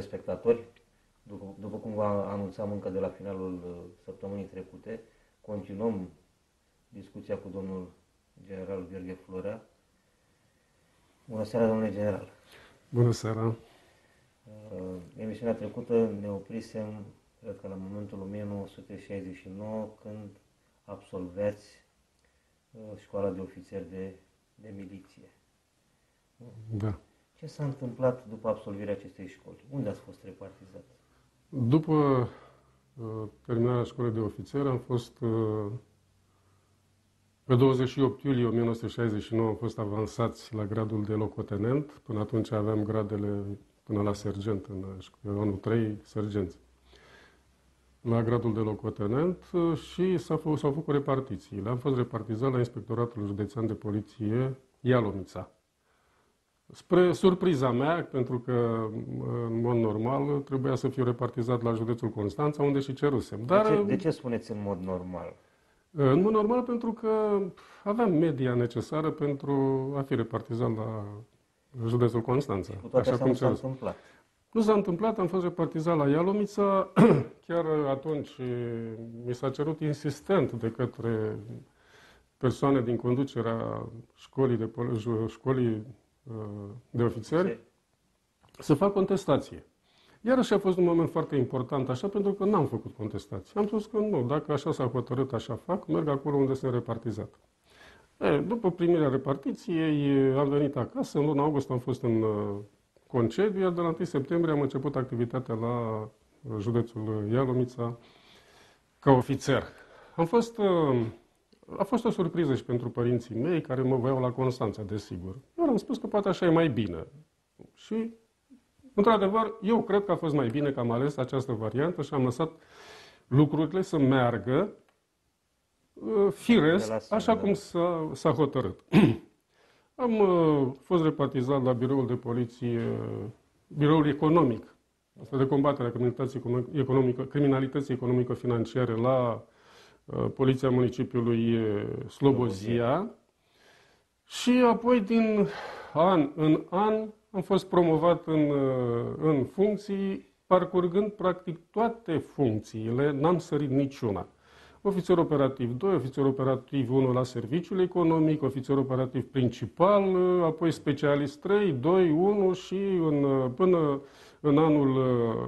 telespectatori, după cum vă anunțam încă de la finalul săptămânii trecute, continuăm discuția cu domnul general Gheorghe Florea. Bună seara, domnule general! Bună seara! Emisiunea trecută ne oprisem, cred că la momentul 1969, când absolveați școala de ofițeri de miliție. Da. Ce s-a întâmplat după absolvirea acestei școli? Unde ați fost repartizat? După terminarea școlii de ofițer am fost, pe 28 iulie 1969 am fost avansați la gradul de locotenent. Până atunci aveam gradele până la sergent, în anul 3 sergenți. La gradul de locotenent și s-au făcut repartițiile. Am fost repartizat la Inspectoratul Județean de Poliție Ialomița. Spre surpriza mea, pentru că în mod normal trebuia să fiu repartizat la județul Constanța, unde și cerusem. Dar, de ce spuneți în mod normal? În mod normal pentru că aveam media necesară pentru a fi repartizat la județul Constanța. Cu toate astea nu s-a întâmplat. Nu s-a întâmplat, am fost repartizat la Ialomița. Chiar atunci mi s-a cerut insistent de către persoane din conducerea școlii de ofițeri să fac contestație. Iarăși a fost un moment foarte important așa, pentru că n-am făcut contestație. Am spus că nu, dacă așa s-a hotărât, așa fac, merg acolo unde sunt repartizat. După primirea repartiției am venit acasă, în luna august am fost în concediu, iar de la 1 septembrie am început activitatea la județul Ialomița ca ofițer. A fost o surpriză și pentru părinții mei, care mă voiau la Constanța, desigur. Eu am spus că poate așa e mai bine. Și, într-adevăr, eu cred că a fost mai bine că am ales această variantă și am lăsat lucrurile să meargă firesc, așa cum s-a hotărât. Am fost repartizat la biroul de poliție, biroul economic, asta de combatere a criminalității economico-financiare la Poliția Municipiului Slobozia și apoi din an în an am fost promovat în funcții, parcurgând practic toate funcțiile, n-am sărit niciuna. Ofițer operativ 2, ofițer operativ 1 la serviciul economic, ofițer operativ principal, apoi specialist 3, 2, 1 și până în anul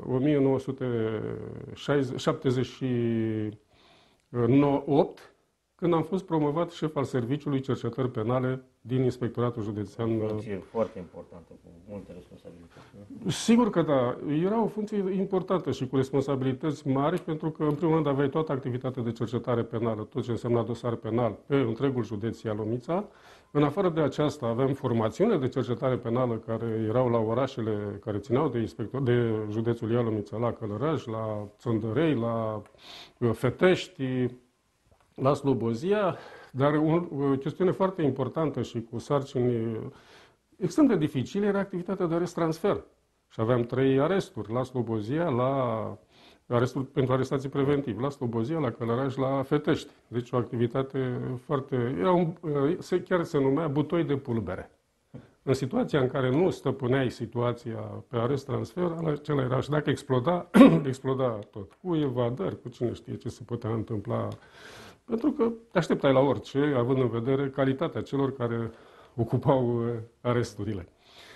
1978, când am fost promovat șef al Serviciului Cercetări Penale din Inspectoratul Județean. O funcție foarte importantă, cu multe responsabilități. Sigur că da. Era o funcție importantă și cu responsabilități mari, pentru că, în primul rând, aveai toată activitatea de cercetare penală, tot ce însemna dosar penal, pe întregul județ Ialomița. În afară de aceasta, aveam formațiune de cercetare penală care erau la orașele care țineau de județul Ialomița, la Călăraș, la Țăndărei, la Fetești, la Slobozia, dar o chestiune foarte importantă și cu sarcini extrem de dificile era activitatea de arest-transfer. Și aveam 3 aresturi, la Slobozia, aresturi pentru arestații preventiv, la Slobozia, la Călăraș, la Fetești. Deci o activitate foarte... chiar se numea butoi de pulbere. În situația în care nu stăpâneai situația pe arest-transfer, acela era. Și dacă exploda, exploda tot. Cu evadări, cu cine știe ce se putea întâmpla. Pentru că te așteptai la orice, având în vedere calitatea celor care ocupau aresturile.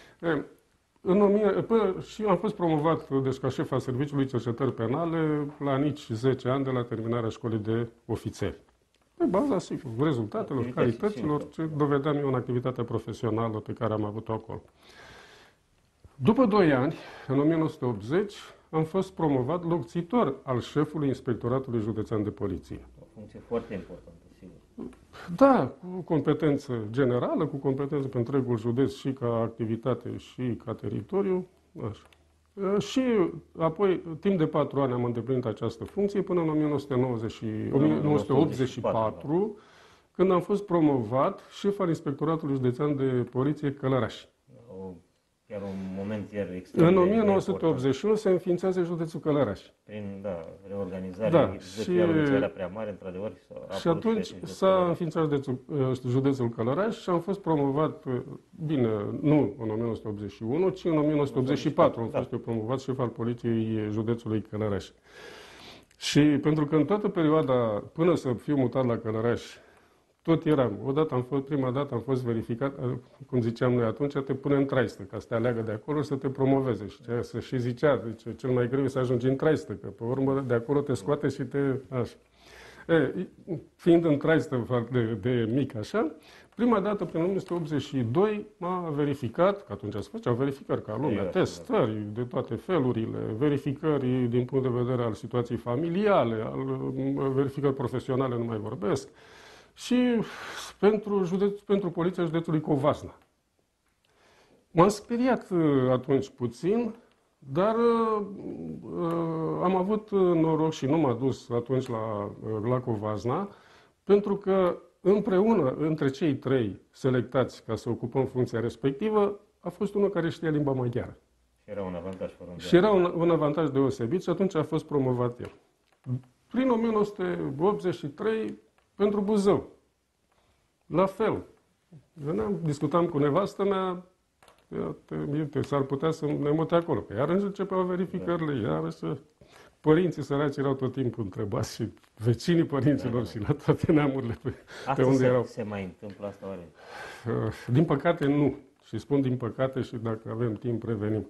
Și am fost promovat deci, ca șef al Serviciului Cercetări Penale la nici 10 ani de la terminarea școlii de ofițeri. Pe baza, sigur, rezultatelor, calităților, ce dovedeam eu în activitatea profesională pe care am avut-o acolo. După 2 ani, în 1980, am fost promovat locțitor al șefului Inspectoratului Județean de Poliție. O funcție foarte importantă, sigur. Da, cu competență generală, cu competență pe întregul județ și ca activitate și ca teritoriu. Așa. Și apoi, timp de 4 ani am îndeplinit această funcție până în 1984, când am fost promovat șef al Inspectoratului Județean de Poliție Călăraș. O chiar un moment iar extrem În de 1981 se înființează județul Călăraș. Prin, reorganizare, Da, județul era prea mare, într-adevăr. Și atunci s-a înființat județul Călăraș și am fost promovat, bine, nu în 1981, ci în 1984 am fost eu promovat șef al poliției județului Călăraș. Și pentru că în toată perioada, până să fiu mutat la Călăraș, tot eram. Prima dată am fost verificat, cum ziceam noi atunci, te pune în traistă, ca să te aleagă de acolo și să te promoveze. Și să și zicea, zice, cel mai greu e să ajungi în traistă, că pe urmă de acolo te scoate și te... Așa. Fiind în traistă de mic așa, prima dată, prin 1982, m-a verificat, că atunci se făceau verificări ca lumea, testări de toate felurile, verificări din punct de vedere al situației familiale, verificări profesionale, nu mai vorbesc, și pentru poliția județului Covasna. M-am speriat atunci puțin, dar am avut noroc și nu m-a dus atunci la Covasna, pentru că împreună, între cei trei selectați ca să ocupăm funcția respectivă, a fost unul care știa limba maghiară. Și era un avantaj formidabel. Și era un avantaj deosebit și atunci a fost promovat el. Prin 1983, pentru Buzău. La fel. Discutam cu nevastă mea, s-ar putea să ne mute acolo. Că iar începeau verificările, iar părinții săraci erau tot timpul întrebați și vecinii părinților și la toate neamurile pe unde erau. Se mai întâmplă asta oare? Din păcate nu. Și spun din păcate și dacă avem timp revenim.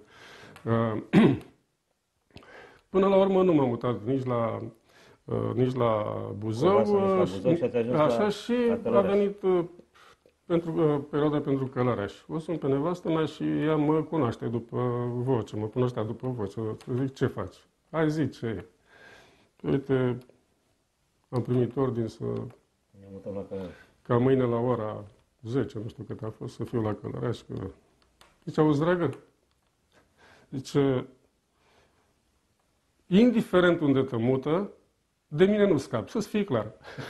Până la urmă nu m-am mutat nici la Buzău, așa și a venit pentru perioada pentru Călăraș. O sun pe nevastă mea și ea mă cunoaște după voce, mă cunoștea după voce. Zic, ce faci? Hai, zice. Uite, am primit ordin ca mâine la ora 10, nu știu cât a fost, să fiu la Călăraș. Zice, auzi, dragă? Zice, indiferent unde te mută, de mine nu scap, să-ți fie clar.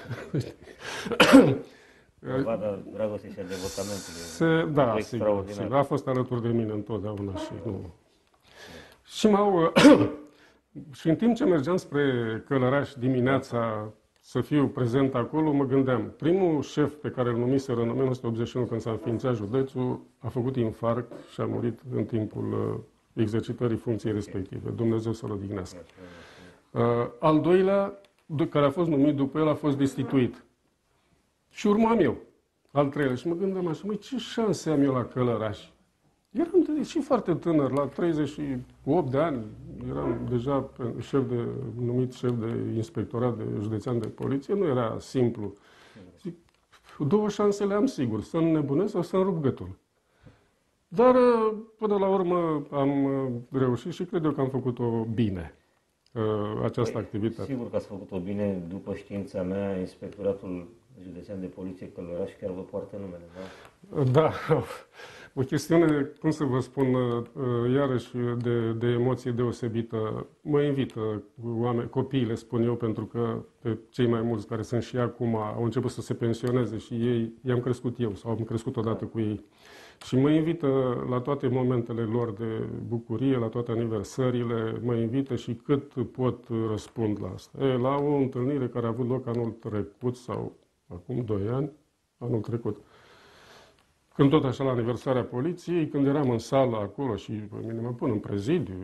Dovada dragostei și a devotamentului. Da, sigur. A fost alături de mine întotdeauna și nu... Și și în timp ce mergeam spre Călăraș dimineața să fiu prezent acolo, mă gândeam, primul șef pe care îl numiseră în 1981 când s-a înființat județul, a făcut infarct și a murit în timpul exercitării funcției respective. Dumnezeu să-l odihnească. Al doilea, care a fost numit după el, a fost destituit. Și urmam eu, al treilea. Și mă gândeam așa, măi, ce șanse am eu la Călăraș? Eram și foarte tânăr, la 38 de ani, eram deja numit șef de inspectorat de județean de poliție, nu era simplu. Zic, două șanse le am sigur, să înnebunesc sau să îmi rup gâtul. Dar până la urmă am reușit și cred eu că am făcut-o bine, această activitate. Sigur că ați făcut-o bine, după știința mea, Inspectoratul Județean de Poliție Călăraș chiar vă poartă numele, da? Da, o chestiune, cum să vă spun, iarăși de emoție deosebită. Mă invită copiii, spun eu, pentru că pe cei mai mulți care sunt și acum au început să se pensioneze și ei, i-am crescut eu sau am crescut odată cu ei. Și mă invită la toate momentele lor de bucurie, la toate aniversările, mă invită și cât pot răspund la asta. La o întâlnire care a avut loc anul trecut sau acum 2 ani, anul trecut, când tot așa la aniversarea poliției, când eram în sală acolo și pe mine mă pun în prezidiu,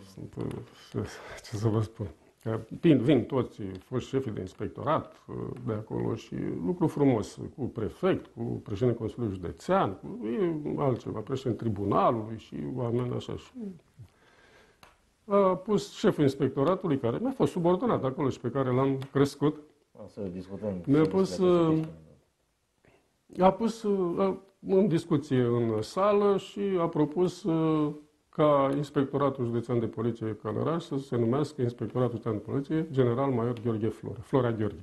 ce să vă spun, vin toți foști șefii de inspectorat de acolo și lucru frumos, cu prefect, cu președintele Consiliului Județean, cu altceva, președintele Tribunalului și oameni așa. Și a pus șeful inspectoratului, care mi-a fost subordonat acolo și pe care l-am crescut, să discutăm. A pus în discuție în sală și a propus ca Inspectoratul Județean de Poliție Călăraș să se numească Inspectoratul Județean de Poliție General Major Gheorghe Florea Gheorghe.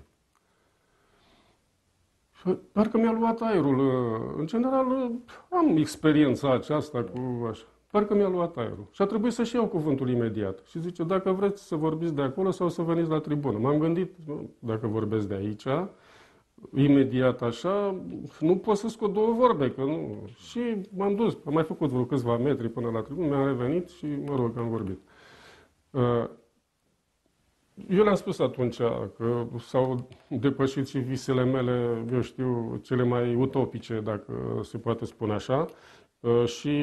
Parcă mi-a luat aerul. În general, am experiența aceasta cu așa. Parcă mi-a luat aerul. Și a trebuit să-și iau cuvântul imediat. Și zice, dacă vreți să vorbiți de acolo sau să veniți la tribună. M-am gândit, dacă vorbesc de aici, imediat așa, nu pot să scot două vorbe, că nu. Și m-am dus, am mai făcut vreo câțiva metri până la tribună, mi-am revenit și, mă rog, am vorbit. Eu le-am spus atunci că s-au depășit și visele mele, eu știu, cele mai utopice, dacă se poate spune așa, și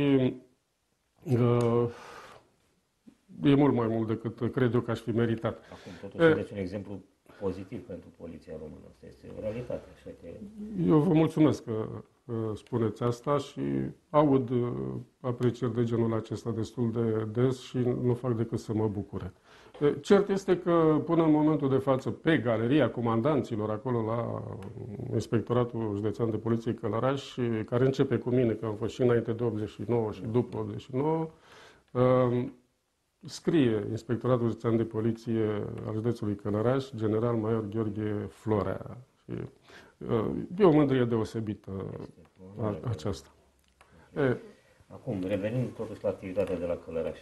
e mult mai mult decât cred eu că aș fi meritat. Acum, totuși, sunteți un exemplu pozitiv pentru poliția română. Asta este o realitate, așa că... Eu vă mulțumesc că spuneți asta și aud aprecieri de genul acesta destul de des și nu fac decât să mă bucure. Cert este că până în momentul de față, pe galeria comandanților, acolo la Inspectoratul Județean de Poliție Călăraș, care începe cu mine, că am fost și înainte de 89 și după 89, scrie Inspectoratul Județean de Poliție al județului Călăraș, general major Gheorghe Florea. Și e o mândrie deosebită aceasta. Acum, revenind totuși la activitatea de la Călăraș,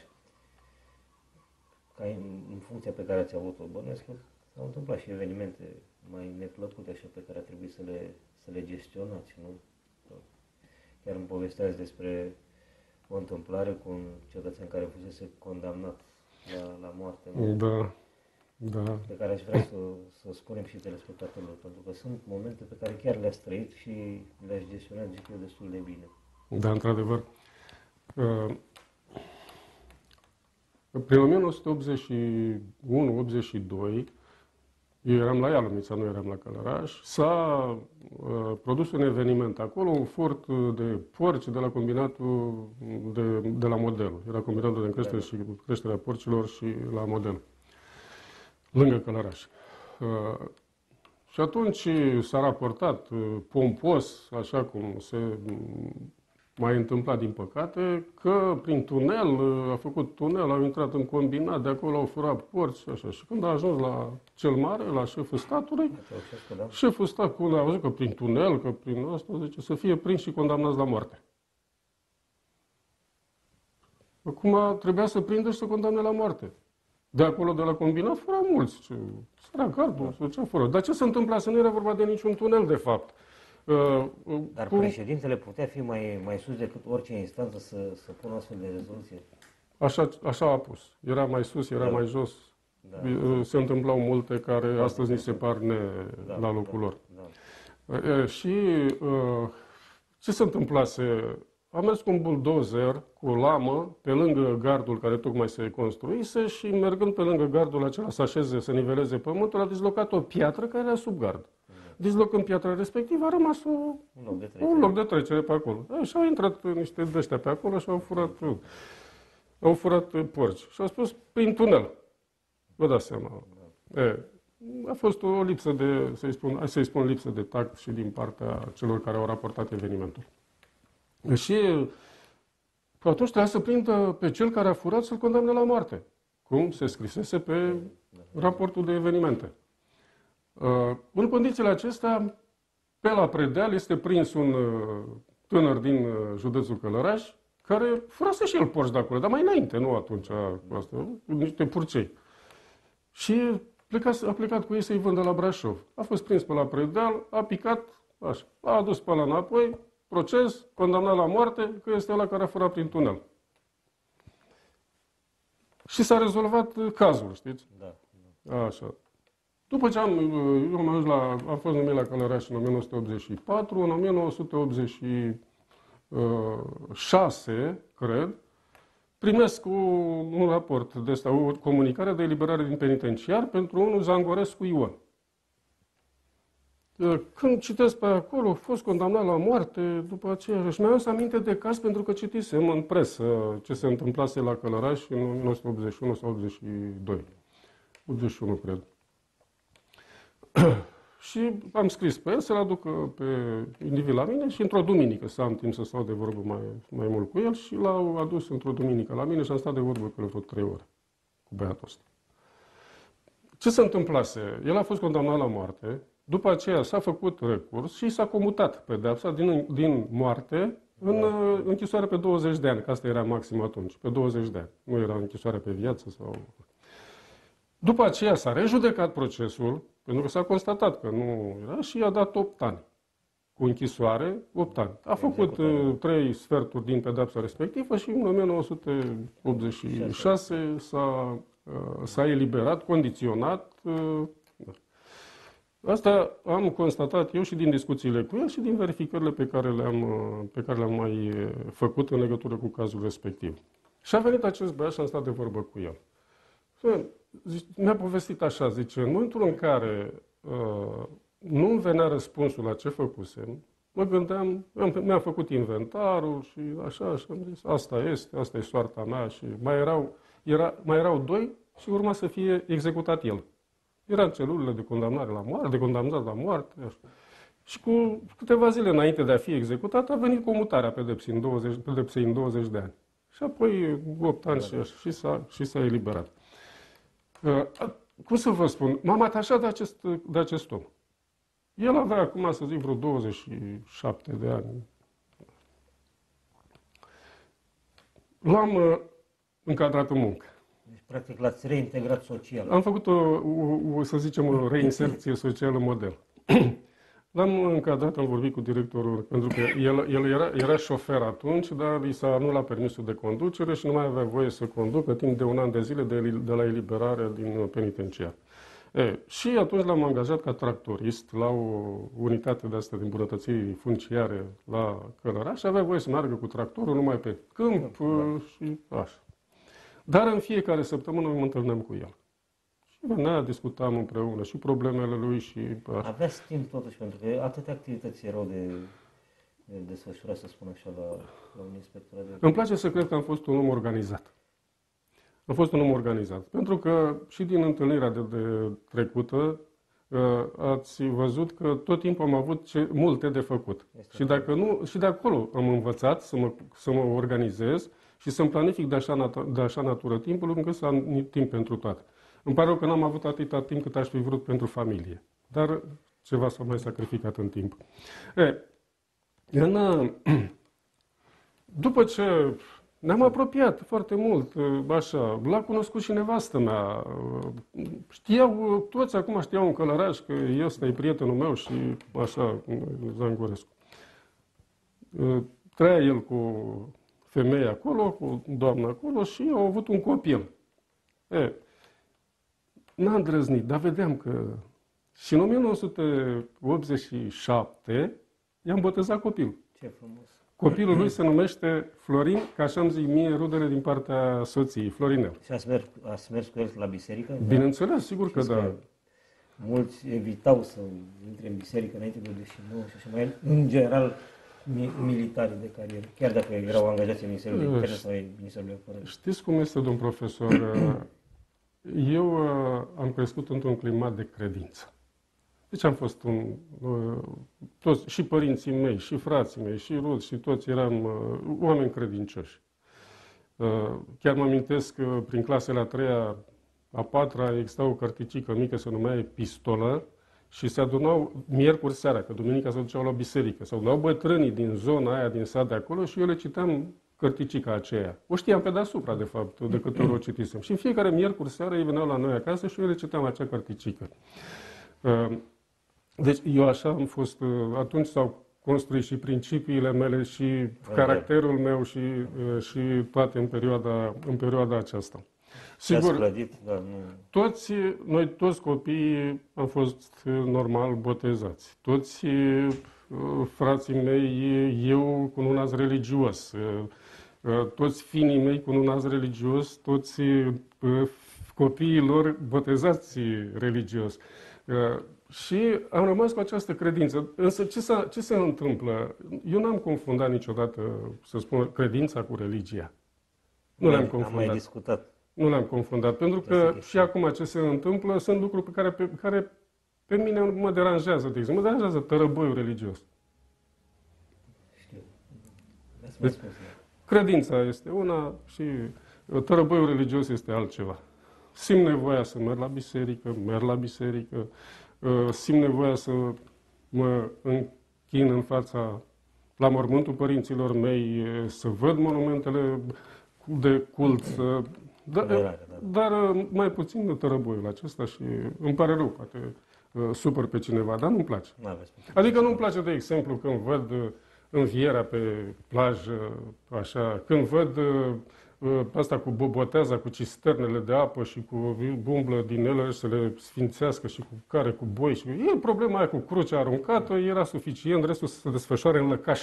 ca în funcția pe care ați avut-o, bănuiesc că s-au întâmplat și evenimente mai neplăcute așa pe care a trebuit să le gestionați, nu? Chiar îmi povesteați despre o întâmplare cu un cetățean care fusese condamnat la moarte, nu? Da, da. Pe care aș vrea să spunem și telespectatorilor, pentru că sunt momente pe care chiar le-ați trăit și le-ați gestionat, zic eu, destul de bine. Da, într-adevăr. Prin 1981-82, eu eram la Ialomița, nu eram la Călăraș, s-a produs un eveniment acolo, un furt de porci de la combinatul de la Modelul. Era combinatul de creștere și creșterea porcilor și la Model, lângă Călăraș. Și atunci s-a raportat pompos, așa cum se mai întâmplat din păcate, că prin tunel, a făcut tunel, au intrat în combinat, de acolo au furat porci și așa. Și când a ajuns la cel mare, la șeful statului, șeful statului a văzut că prin tunel, că prin asta, zice, să fie prins și condamnați la moarte. Acum trebuia să prindă și să condamne la moarte. De acolo, de la combinat, furau mulți. Sărac gardul, ce fură. Dar ce se întâmpla? Să nu era vorba de niciun tunel, de fapt. Dar președintele putea fi mai sus decât orice instanță să pună astfel de rezoluție? Așa a pus. Era mai sus, era mai jos. Da. Se întâmplau multe care astăzi ni se par la locul lor. Da. Și ce se întâmplase? A mers cu un buldozer, cu o lamă, pe lângă gardul care tocmai se construise și mergând pe lângă gardul acela să așeze, să niveleze pământul, a dislocat o piatră care era sub gard. Dislocând piatra respectivă, a rămas un loc de trecere pe acolo. Și au intrat niște dăștia pe acolo și au furat porci. Și au spus prin tunel. Vă dați seama. A fost o lipsă de, să-i spun lipsă de tact și din partea celor care au raportat evenimentul. Și atunci trebuia să prindă pe cel care a furat să-l condamne la moarte. Cum se scrisese pe raportul de evenimente. În condițiile acestea, pe la Predeal este prins un tânăr din județul Călăraș, care furase și el porci de acolo, dar mai înainte, nu atunci, niște purcei. Și a plecat cu ei să-i vândă la Brașov. A fost prins pe la Predeal, a picat, așa, a adus pe ăla înapoi, proces, condamnat la moarte, că este ăla care a furat prin tunel. Și s-a rezolvat cazul, știți? Da. Așa. După ce am fost numit la Călăraș în 1984, în 1986, cred, primesc un raport de asta, o comunicare de eliberare din penitenciar pentru unul Zangorescu Ion. Când citesc pe acolo, a fost condamnat la moarte, după aceea, și mi-am adus aminte de caz pentru că citisem în presă ce se întâmplase la Călăraș în 1981 sau 82. 81, cred. Și am scris pe el să-l aducă pe individ la mine și într-o duminică să am timp să stau de vorbă mai mult cu el și l-au adus într-o duminică la mine și am stat de vorbă cu el vreo 3 ore cu băiatul ăsta. Ce se întâmplase? El a fost condamnat la moarte, după aceea s-a făcut recurs și s-a comutat pedeapsa din moarte în închisoare pe 20 de ani, că asta era maxim atunci, pe 20 de ani. Nu era închisoare pe viață sau... După aceea s-a rejudecat procesul Pentru că s-a constatat că nu era și i-a dat 8 ani. Cu închisoare, 8 ani. A făcut 3 sferturi din pedeapsa respectivă și în 1986 s-a eliberat, condiționat. Asta am constatat eu și din discuțiile cu el și din verificările pe care le-am mai făcut în legătură cu cazul respectiv. Și a venit acest băiat și am stat de vorbă cu el. Mi-a povestit așa, zice, în momentul în care nu îmi venea răspunsul la ce făcusem, mă gândeam, mi-am făcut inventarul și așa, și am zis, asta e soarta mea și mai erau 2 și urma să fie executat el. Era în celulele de condamnare la moarte, de condamnat la moarte. Așa. Și cu câteva zile înainte de a fi executat, a venit comutarea pedepsei în 20 de ani. Și apoi 8 ani și s-a eliberat. Cum să vă spun, m-am atașat de acest om. El avea acum, să zic, vreo 27 de ani. L-am încadrat în muncă. Deci, practic, l-ați reintegrat social. Am făcut să zicem, o reinserție socială model. L-am încadrat, am vorbit cu directorul, pentru că el era șofer atunci, dar i s-a anulat permisul de conducere și nu mai avea voie să conducă timp de 1 an de zile de la eliberare din penitenciar. Și atunci l-am angajat ca tractorist la o unitate de asta de îmbunătățiri funciare la Călăraș și avea voie să meargă cu tractorul numai pe câmp și așa. Dar în fiecare săptămână mă întâlneam cu el. Și venea, discutam împreună și problemele lui și așa. Aveați timp totuși, pentru că atâtea activități erau de desfășurat, să spun așa, la un inspectorat de... Îmi place să cred că am fost un om organizat. Am fost un om organizat. Pentru că și din întâlnirea de trecută ați văzut că tot timpul am avut multe de făcut. Și de acolo am învățat să mă organizez și să-mi planific de așa natură timpul, încât să am timp pentru toate. Îmi pare rău că n-am avut atâta timp cât aș fi vrut pentru familie. Dar ceva s-a mai sacrificat în timp. După ce ne-am apropiat foarte mult, așa, l-a cunoscut și nevastă mea. Toți acum știau în Călăraș că ăsta e prietenul meu și așa, Zangorescu. Trăia el cu femeia acolo, cu doamna acolo și au avut un copil. N-a îndrăznit, dar vedeam că... Și în 1987 i-am botezat copilul. Ce frumos! Copilul lui se numește Florin, ca așa îmi zic mie rudele din partea soției, Florinel. Și ați mers cu el la biserică? Bineînțeles, sigur că da. Mulți evitau să intre în biserică înainte de 89 și așa mai, în general, militari de carieră, chiar dacă erau angajați în Ministerul de Interne sau în Ministerul de Apărare. Știți cum este, domn profesor? Eu am crescut într-un climat de credință. Deci am fost toți, și părinții mei, și frații mei, și ruți, și toți eram oameni credincioși. Chiar mă amintesc că prin clasele a 3-a, a 4-a exista o cărticică mică, se numea Epistolă, și se adunau miercuri seara, că duminica se duceau la biserică. Se adunau bătrânii din zona aia, din sat de acolo și eu le citeam cărticica aceea. O știam pe deasupra, de fapt, de câte ori o citisem. Și în fiecare miercuri seara ei veneau la noi acasă și eu le citeam acea cărticică. Deci eu așa am fost, atunci s-au construit și principiile mele și caracterul meu și toate în perioada aceasta. Sigur, clădit, dar nu... noi toți copiii am fost normal botezați. Toți frații mei, eu cununat religios, toți finii mei cununat religios, toți copiii lor botezați religios. Și am rămas cu această credință. Însă ce se întâmplă? Eu n-am confundat niciodată, să spun, credința cu religia. Nu le-am confundat. Am mai discutat. Nu le-am confundat, pentru că și acum ce se întâmplă sunt lucruri care pe mine mă deranjează, de exemplu. Mă deranjează tărăbăiul religios. Știu. Deci, credința este una și tărăbăiul religios este altceva. Simt nevoia să merg la biserică, simt nevoia să mă închin la mormântul părinților mei, să văd monumentele de cult, dar mai puțin de tărăboiul acesta și îmi pare rău, poate supăr pe cineva, dar nu-mi place. N-aveți. Adică nu-mi place, de exemplu, când văd învierea pe plajă, așa, când văd asta cu boboteaza, cu cisternele de apă și cu umblă din ele să le sfințească și cu boi. E problema aia cu crucea aruncată, era suficient, restul să se desfășoare în lăcaș.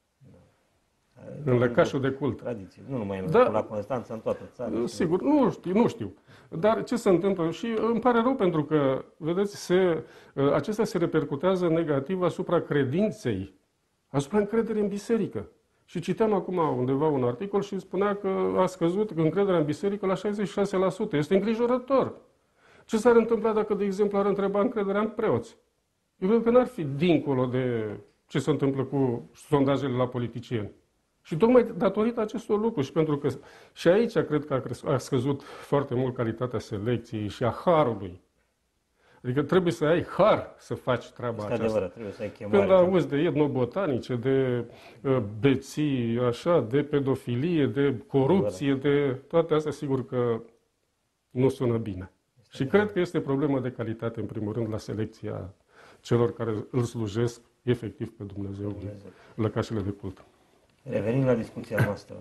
În lăcașul de cult. Tradiție. Nu numai la Constanța, în toată țara. Sigur, nu știu. Dar ce se întâmplă? Și îmi pare rău pentru că, vedeți, acestea se repercutează negativ asupra credinței, asupra încrederii în biserică. Și citeam acum undeva un articol și spunea că a scăzut încrederea în biserică la 66%. Este îngrijorător. Ce s-ar întâmpla dacă, de exemplu, ar întreba încrederea în preoți? Eu cred că n-ar fi dincolo de ce se întâmplă cu sondajele la politicieni. Și tocmai datorită acestor lucruri și pentru că și aici cred că a scăzut foarte mult calitatea selecției și a harului. Adică trebuie să ai har să faci treaba aceasta. Adevărat, trebuie să ai chemare. Când auzi de etnobotanice, de beții, așa, de pedofilie, de corupție, de toate astea, sigur că nu sună bine. Și cred că este problemă de calitate, în primul rând, la selecția celor care îl slujesc efectiv pe Dumnezeu în lăcașele de cult. Revenind la discuția noastră,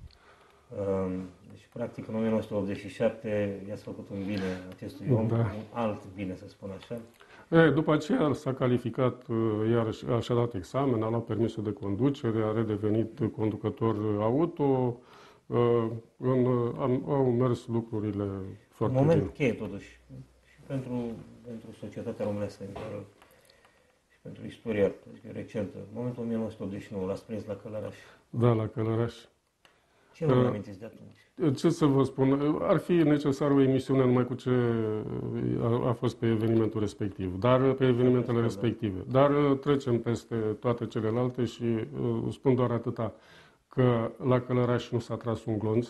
deci practic în 1987 i-ați făcut un bine acestui om, un alt bine, să spun așa. După aceea s-a calificat, iarăși și-a dat examen, a luat permisul de conducere, a redevenit conducător auto, au mers lucrurile foarte bine. Un moment cheie totuși și pentru societatea românească în care și pentru istoria recentă. În momentul 1989 l-ați prins la Călăraș. Da, la Călăraș. Ce vă amintiți de atunci? Ce să vă spun? Ar fi necesară o emisiune numai cu ce a fost pe evenimentul respectiv, dar pe evenimentele respective. Dar trecem peste toate celelalte și spun doar atâta, că la Călăraș nu s-a tras un glonț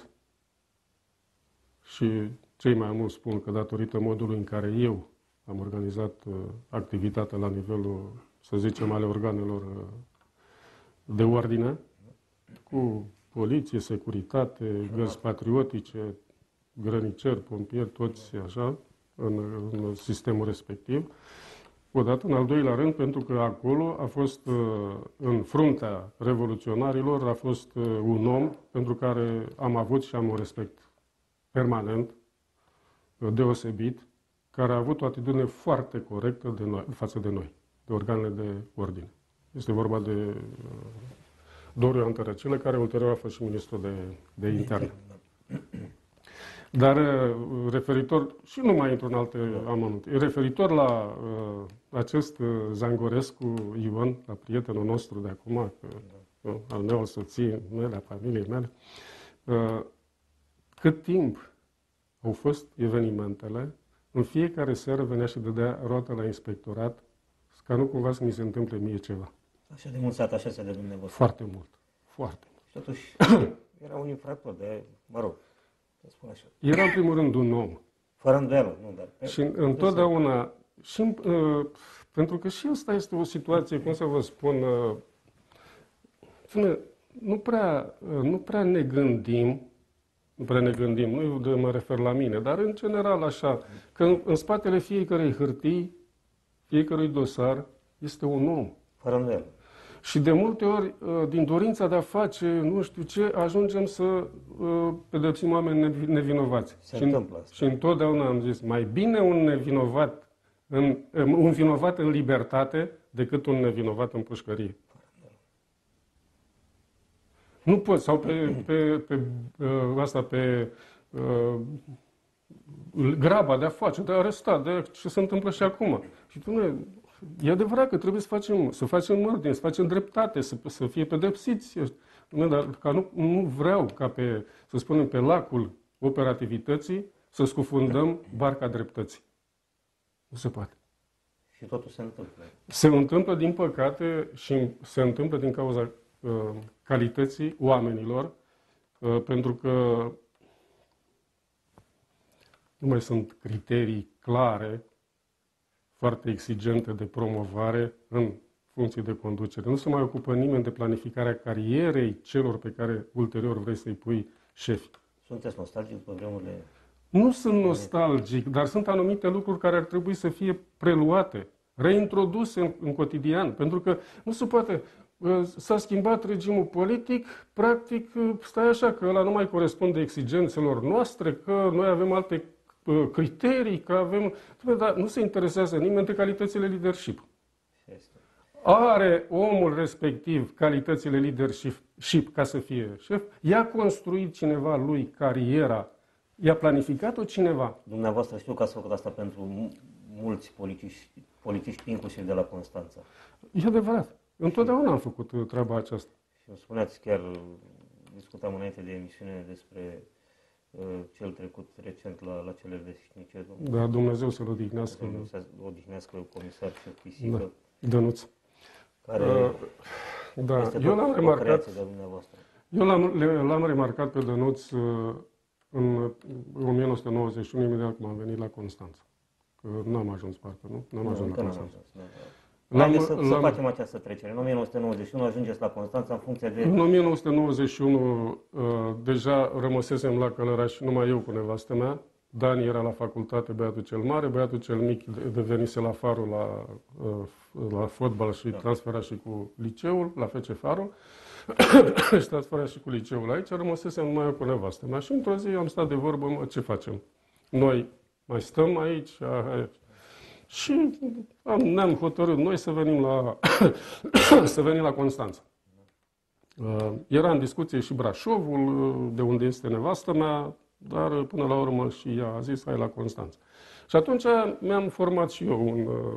și cei mai mulți spun că datorită modului în care eu am organizat activitatea la nivelul, să zicem, ale organelor de ordine, cu poliție, securitate, gărzi patriotice, grăniceri, pompieri, toți așa, în sistemul respectiv. Odată, în al doilea rând, pentru că acolo a fost, în fruntea revoluționarilor, a fost un om pentru care am avut și am un respect permanent, deosebit, care a avut o atitudine foarte corectă față de noi, de organele de ordine. Este vorba de Doriu Antărăcilă, care ulterior a fost și ministru de interne. Dar referitor, și nu mai intru în alte amănunte, referitor la acest Zangorescu Ion, la prietenul nostru de acum, al meu, al soției mele, a familiei mele, cât timp au fost evenimentele, în fiecare seară venea și dădea roată la inspectorat, ca nu cumva să mi se întâmple mie ceva. Așa de mult s-a atașat de dumneavoastră. Foarte mult. Foarte mult. Și totuși era un infractor de, mă rog, să spun așa. Era în primul rând un om. Fără îndoială, nu, dar... Și întotdeauna, și, pentru că și asta este o situație, cum să vă spun, nu prea ne gândim, nu mă refer la mine, dar în general așa, că în spatele fiecărei hârtii, fiecărui dosar, este un om. Fără îndoială. Și de multe ori, din dorința de a face nu știu ce, ajungem să pedepsim oameni nevinovați. Se întâmplă asta. Și întotdeauna am zis, mai bine un vinovat în libertate decât un nevinovat în pușcărie. Nu poți, sau pe graba de a face, de a aresta, de ce se întâmplă și acum. Și e adevărat că trebuie să facem ordine, să facem dreptate, să fie pedepsiți. Dar nu vreau ca să spunem, pe lacul operativității să scufundăm barca dreptății. Nu se poate. Și totul se întâmplă. Se întâmplă, din păcate, și se întâmplă din cauza calității oamenilor, pentru că nu mai sunt criterii clare, foarte exigente de promovare în funcție de conducere. Nu se mai ocupă nimeni de planificarea carierei celor pe care ulterior vrei să-i pui șefi. Sunteți nostalgic după vremurile Nu sunt nostalgic, dar sunt anumite lucruri care ar trebui să fie preluate, reintroduse în cotidian, pentru că nu se poate. S-a schimbat regimul politic, practic stai așa că ăla nu mai corespunde exigențelor noastre, că noi avem alte criterii, că avem... Dar nu se interesează nimeni de calitățile leadership. Are omul respectiv calitățile leadership ca să fie șef? I-a construit cineva lui cariera? I-a planificat-o cineva? Dumneavoastră știu că ați făcut asta pentru mulți politicieni, inclusiv de la Constanța. E adevărat. Întotdeauna am făcut treaba aceasta. Și îmi spuneați, chiar discutam înainte de emisiune despre cel trecut recent la cele veșnice. Da, Dumnezeu să-l odihnească. Odihnească comisar șef Pisică. Da, Dănuț. Care da, este eu l-am remarcat. De dumneavoastră. Eu l-am remarcat pe Dănuț în 1991, imediat cum am venit la Constanța. Că n-am ajuns parcă, nu? N-am ajuns la Constanța. Haideți să facem această trecere. În 1991 ajungeți la Constanța în funcție de... În 1991 deja rămăsesem la Călăraș, numai eu cu nevastă mea. Dani era la facultate, băiatul cel mare, băiatul cel mic devenise la Farul la fotbal și transfera și cu liceul, la FC Farul. Și transfera și cu liceul aici, rămăsesem numai eu cu nevastă mea. Și într-o zi am stat de vorbă, mă, ce facem? Noi mai stăm aici? Și ne-am hotărât noi să venim la Constanța. Era în discuție și Brașovul, de unde este nevastă mea, dar până la urmă și ea a zis, hai la Constanța. Și atunci mi-am format și eu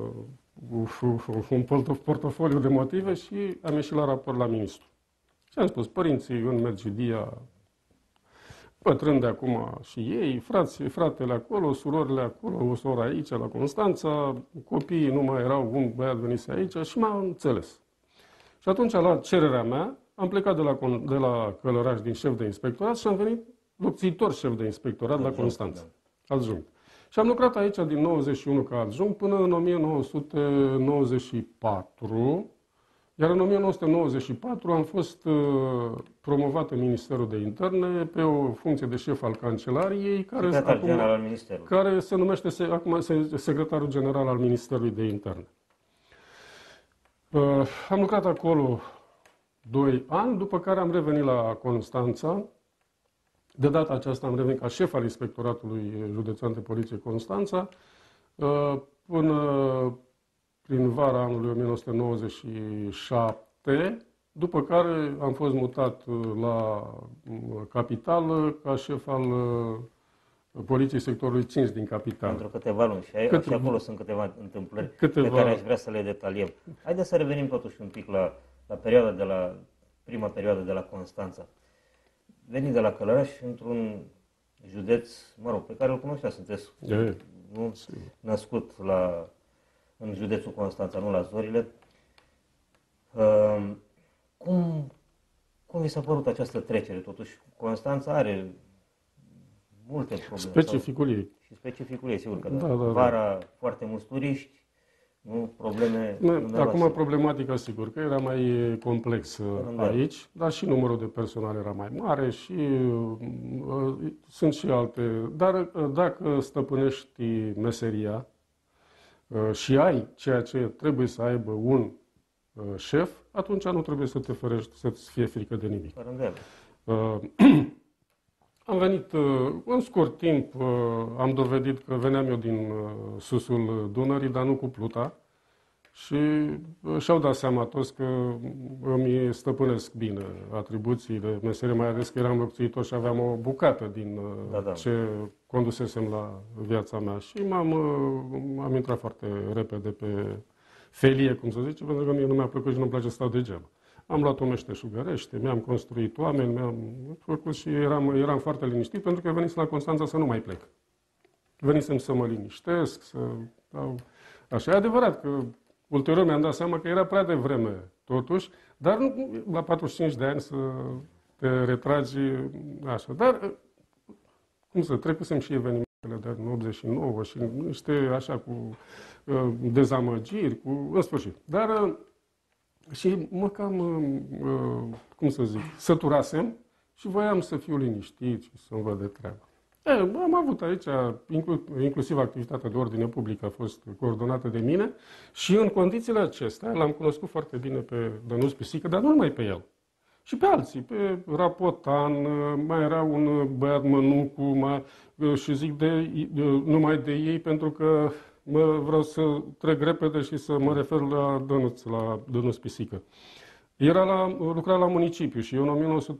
un portofoliu de motive și am ieșit la raport la ministru. Și am spus, părinții în Mergidia, bătrâni de acum și ei, fratele acolo, surorile acolo, o soră aici, la Constanța, copiii nu mai erau, un băiat venise aici și m-am înțeles. Și atunci, la cererea mea, am plecat de la Călăraș din șef de inspectorat și am venit locțitor șef de inspectorat la Constanța, adjunct. Și am lucrat aici din 91 ca adjunct până în 1994, iar în 1994 am fost promovat în Ministerul de Interne pe o funcție de șef al Cancelariei, care se numește acum secretarul general al Ministerului de Interne. Am lucrat acolo 2 ani, după care am revenit la Constanța. De data aceasta am revenit ca șef al Inspectoratului Județean de Poliție Constanța până prin vara anului 1997, după care am fost mutat la capitală ca șef al Poliției sectorului 5 din capitală. Pentru câteva luni. Și acolo sunt câteva întâmplări pe care aș vrea să le detaliem. Haideți să revenim totuși un pic la prima perioadă de la Constanța. Veniți de la Călăraș într-un județ, pe care îl cunoșteați, sunteți născut în județul Constanța, nu la Zorile. Cum vi s-a părut această trecere? Totuși, Constanța are multe probleme. Specificul ei. Și specificul ei, sigur că vara foarte mulți turiști, nu probleme... Acum problematica, sigur, că era mai complexă aici, dar și numărul de personal era mai mare și sunt și alte... Dar dacă stăpânești meseria și ai ceea ce trebuie să aibă un șef, atunci nu trebuie să te ferești, să-ți fie frică de nimic. Am venit în scurt timp, am dovedit că veneam eu din susul Dunării, dar nu cu pluta. Și și-au dat seama toți că îmi stăpânesc bine atribuțiile, meserie, mai ales că eram locțitor și aveam o bucată din ce condusesem la viața mea. Și am intrat foarte repede pe felie, cum să zice, pentru că mie nu mi-a plăcut și nu-mi place să stau degeaba. Am luat o meșteșugărește, mi-am construit oameni, mi-am făcut și eram foarte liniștit, pentru că venisem la Constanța să nu mai plec. Venisem să mă liniștesc, așa. E adevărat că ulterior mi-am dat seama că era prea devreme, totuși, dar nu, la 45 de ani să te retragi așa. Dar, cum să trecusem și evenimentele de 89 și niște așa cu dezamăgiri, în sfârșit. Dar și mă cam, cum să zic, săturasem și voiam să fiu liniștit și să-mi văd de treabă. Am avut aici, inclusiv activitatea de ordine publică a fost coordonată de mine și în condițiile acestea l-am cunoscut foarte bine pe Dănuț Pisică, dar nu numai pe el. Și pe alții, pe Rapotan, mai era un băiat Mănucu, și zic numai de ei pentru că vreau să trec repede și să mă refer la Dănuț Pisică. Lucra la municipiu și eu în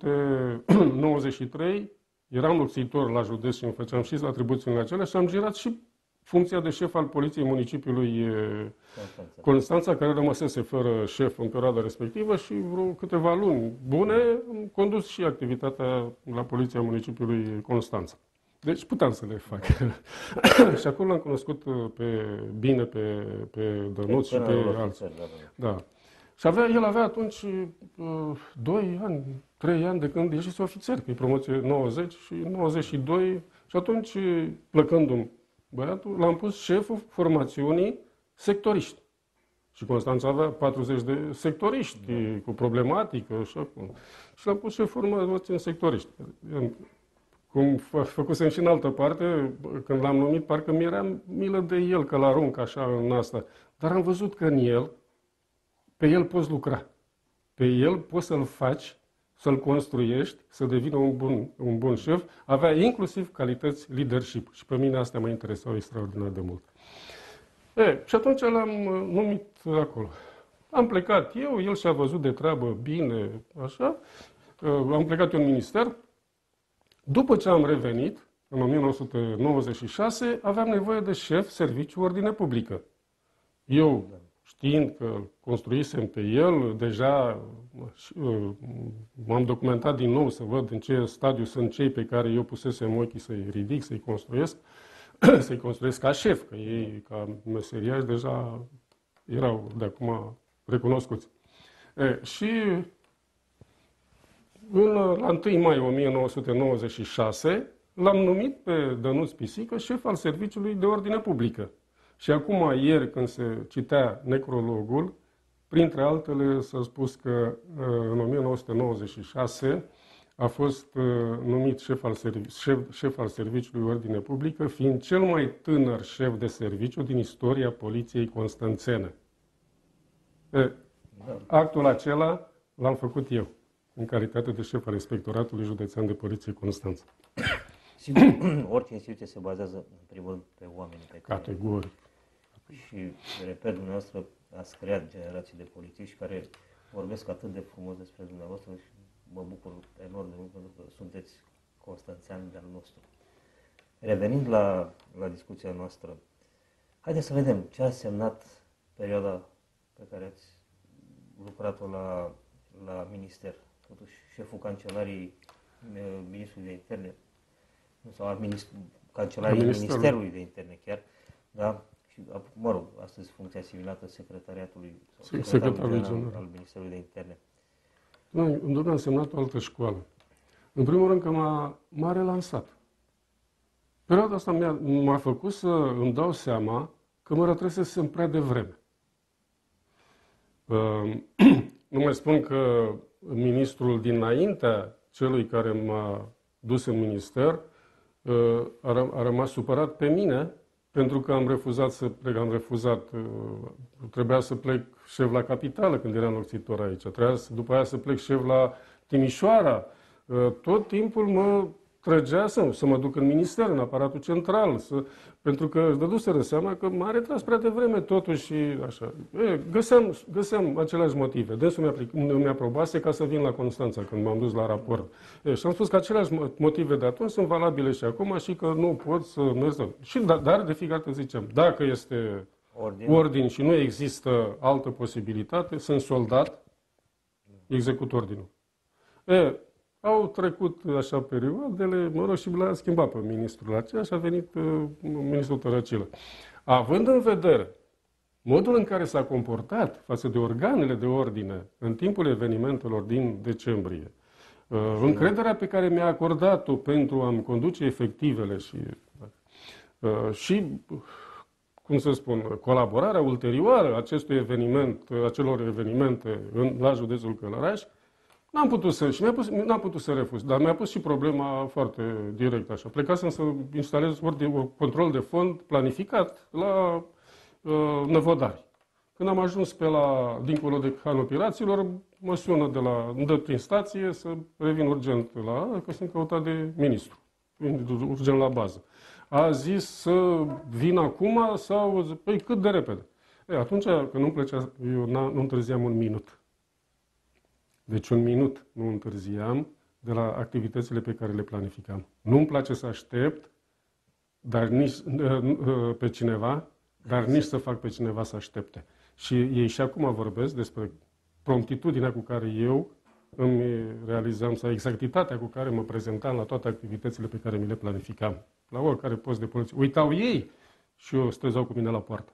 1993 eram locțitor la județ și îmi făceam și atribuțiile acelea și am girat și funcția de șef al poliției municipiului Constanța, care rămăsese fără șef în perioada respectivă și vreo câteva luni bune am condus și activitatea la poliția municipiului Constanța. Deci puteam să le fac. Și acolo l-am cunoscut bine pe Dănuț și pe alții. Da. Și el avea atunci 2 ani, 3 ani de când ieșise ofițer, că e promoție 90 și 92. Și atunci, plăcându-mi băiatul, l-am pus șeful formațiunii sectoriști. Și Constanța avea 40 de sectoriști cu problematică și acum. Și l-am pus șeful formațiunii sectoriști. Cum făcusem și în altă parte, când l-am numit, parcă mi-era milă de el că l-arunc așa în asta. Dar am văzut că pe el poți lucra. Pe el poți să-l faci, să-l construiești, să devină un bun șef. Avea inclusiv calități leadership. Și pe mine astea mă interesau extraordinar de mult. Și atunci l-am numit acolo. Am plecat eu, el și-a văzut de treabă bine, așa. Am plecat eu în minister. După ce am revenit, în 1996, aveam nevoie de șef serviciu ordine publică. Eu, știind că construisem pe el, deja m-am documentat din nou să văd în ce stadiu sunt cei pe care eu pusesem ochii să-i ridic, să-i construiesc ca șef, că ei, ca meseriași, deja erau de acum recunoscuți. Și la 1 mai 1996 l-am numit pe Dănuț Pisică șef al Serviciului de Ordine Publică. Și acum, ieri, când se citea necrologul, printre altele s-a spus că în 1996 a fost numit șef al Serviciului Ordine Publică, fiind cel mai tânăr șef de serviciu din istoria Poliției Constanțene. Actul acela l-am făcut eu, în calitate de șef al Inspectoratului Județean de Poliție Constanța. Sigur, orice instituție se bazează, în primul rând, pe oameni pe care... Categoric. Și, repet, dumneavoastră ați creat generații de polițiști care vorbesc atât de frumos despre dumneavoastră și mă bucur enorm de mult pentru că sunteți constanțean de-al nostru. Revenind la discuția noastră, haideți să vedem ce a semnat perioada pe care ați lucrat-o la minister. Totuși, șeful Cancelariei Ministrului de Interne, sau Cancelariei Ministerului de Interne chiar, da? Și, mă rog, astăzi funcția asimilată secretariatului general al Ministerului de Interne. Nu, am semnat o altă școală. În primul rând că m-a relansat. Perioada asta m-a făcut să îmi dau seama că mă retrăsesem prea devreme. Nu mai spun că ministrul dinaintea celui care m-a dus în minister a rămas supărat pe mine pentru că am refuzat să plec. Trebuia să plec șef la capitală când eram locțitor aici. Trebuia după aia să plec șef la Timișoara. Tot timpul mă trăgea să mă duc în minister, în aparatul central, pentru că își dăduseră seama că m-a retras prea devreme totuși și așa. Găseam aceleași motive. Dânsul mi-a aprobase ca să vin la Constanța când m-am dus la raport. Și am spus că aceleași motive de atunci sunt valabile și acum și că nu pot să merg. Dar de fiecare dată ziceam, dacă este ordin și nu există altă posibilitate, sunt soldat, execut ordinul. Au trecut așa perioadele, mă rog, și l-a schimbat pe ministrul acela și a venit ministrul Tărăcilă. Având în vedere modul în care s-a comportat față de organele de ordine în timpul evenimentelor din decembrie, încrederea pe care mi-a acordat-o pentru a-mi conduce efectivele și, cum să spun, colaborarea ulterioară acelor evenimente la județul Călăraș, N-am putut n-am putut să refuz, dar mi-a pus și problema foarte direct așa. Plecasem să instalez control de fond planificat la Năvodari. Când am ajuns dincolo de Hanul Piraților, mă sună îmi dă prin stație să revin urgent că sunt căutat de ministru, urgent la bază. A zis să vin acum sau, păi cât de repede. Atunci, când nu-mi plăcea, eu nu întârziam un minut. Deci un minut nu întârziam de la activitățile pe care le planificam. Nu-mi place să aștept dar nici pe cineva, dar nici să fac pe cineva să aștepte. Și ei și acum vorbesc despre promptitudinea cu care eu îmi realizam, sau exactitatea cu care mă prezentam la toate activitățile pe care mi le planificam. La oricare post de poliție. Uitau ei și eu stăzeau cu mine la poartă.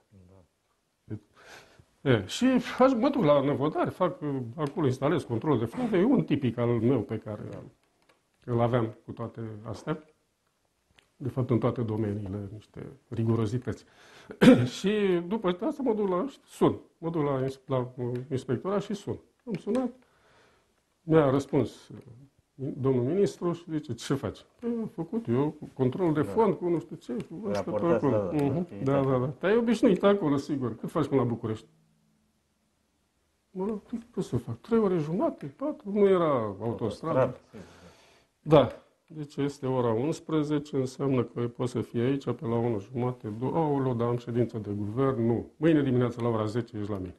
Și mă duc la Năvodari, acolo instalez control de fond. E un tipic al meu pe care îl aveam cu toate astea. De fapt, în toate domeniile, niște rigurozități. Și după asta mă duc mă duc la inspectorat și sun. Am sunat, mi-a răspuns domnul ministru și zice, ce faci? Păi, am făcut eu control de fond cu nu știu ce, cu asta pe acolo. Da. Dar e obișnuit acolo, sigur. Cât faci până la București? Mă, cât să fac? 3 ore jumate, 4? Nu era autostradă. Da. Deci este ora 11, înseamnă că poți să fii aici pe la 1 jumate, 2, aoleu, dar am ședință de guvern, nu. Mâine dimineața la ora 10 ești la mine.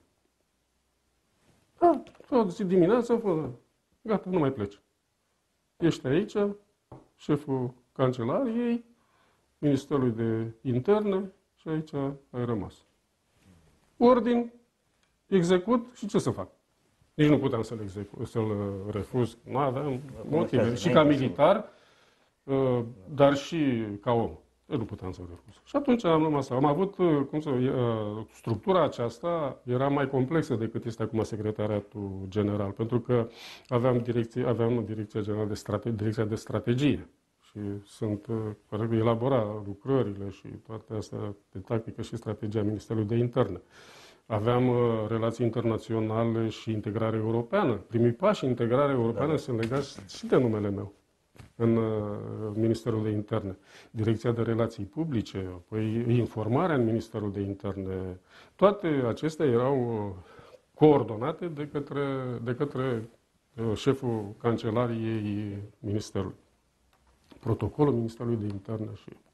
Da, tot zi dimineața, gata, nu mai pleci. Ești aici, șeful cancelariei, Ministerului de Interne și aici ai rămas. Ordin, execut și ce să fac? Nici nu puteam să-l refuz, nu aveam motive. Și ca militar, dar și ca om. Eu nu puteam să-l refuz. Și atunci am rămas. Am avut, structura aceasta era mai complexă decât este acum secretariatul general, pentru că aveam direcția generală direcția de strategie. Și elabora lucrările și toate astea de tactică și strategia Ministerului de Interne. Aveam relații internaționale și integrare europeană. Primii pași integrare europeană sunt legați și de numele meu în Ministerul de Interne. Direcția de Relații Publice, apoi informarea în Ministerul de Interne. Toate acestea erau coordonate de către șeful Cancelariei Ministerului. Protocolul Ministerului de Interne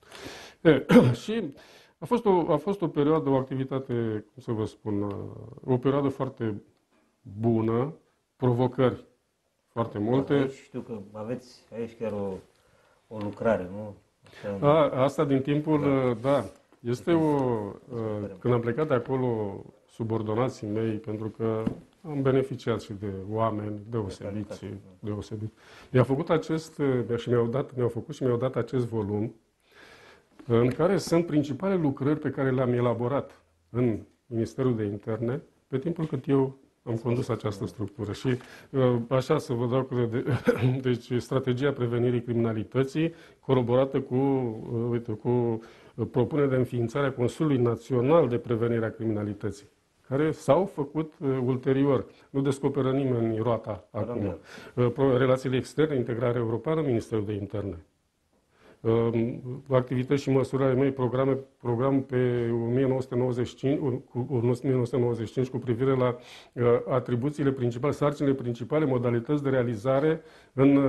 și a fost o perioadă, o activitate, cum să vă spun, o perioadă foarte bună, provocări foarte multe. Aici știu că aveți aici chiar o lucrare, nu? Asta din timpul, da. Este când am plecat de acolo, subordonații mei, pentru că am beneficiat și de oameni deosebiți. Mi-au făcut și mi-au dat acest volum, în care sunt principale lucrări pe care le-am elaborat în Ministerul de Interne pe timpul cât eu am condus această structură. Și așa să vă dau deci strategia prevenirii criminalității coroborată cu propunerea de înființare a Consiliului Național de Prevenire a Criminalității, care s-au făcut ulterior. Nu descoperă nimeni roata acum. Relațiile externe, integrare europeană, Ministerul de Interne. Activități și măsuri ale mei, program pe 1995 cu privire la atribuțiile principale, sarcinile principale, modalități de realizare în